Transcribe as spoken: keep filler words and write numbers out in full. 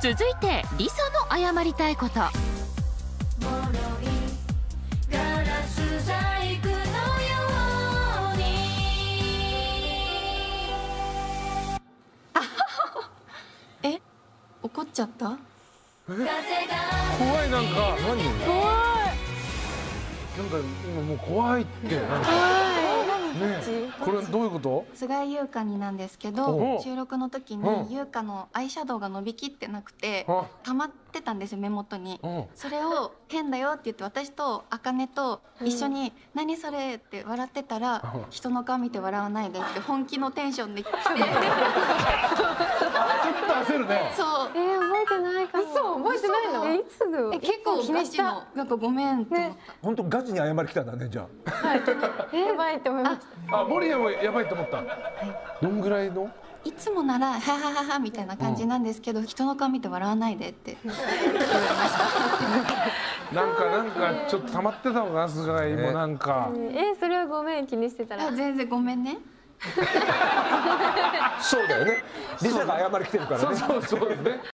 続いてリサの謝りたいこと。 え、怒っちゃった？ 怖い、なんか何？怖い。なんか今もう怖いってなんか。ね、これどういうこと？ 菅井優香になんですけど、収録の時に優香のアイシャドウが伸びきってなくて溜まってたんですよ、目元に。それを変だよって言って、私と茜と一緒に「何それ」って笑ってたら「人の顔見て笑わないで」って本気のテンションで来て。 焦るね。 そう。 えー、覚えてないかも。 嘘、覚えてないの？ え、いつだろう。 え、結構ガチの、なんかごめんって思った。 本当ガチに謝り来たんだね、じゃあ。 はい。やばいって思いました。 あ、守屋もやばいと思った。どんぐらいの？ いつもなら「はははは」みたいな感じなんですけど、人の顔見て笑わないでって言われました。 なんかなんかちょっと溜まってたのかな、菅井もなんか。 え、それはごめん、気にしてたら。 全然ごめんね。 そうだよね。リサが謝り来てるからね。 そうそうそうね。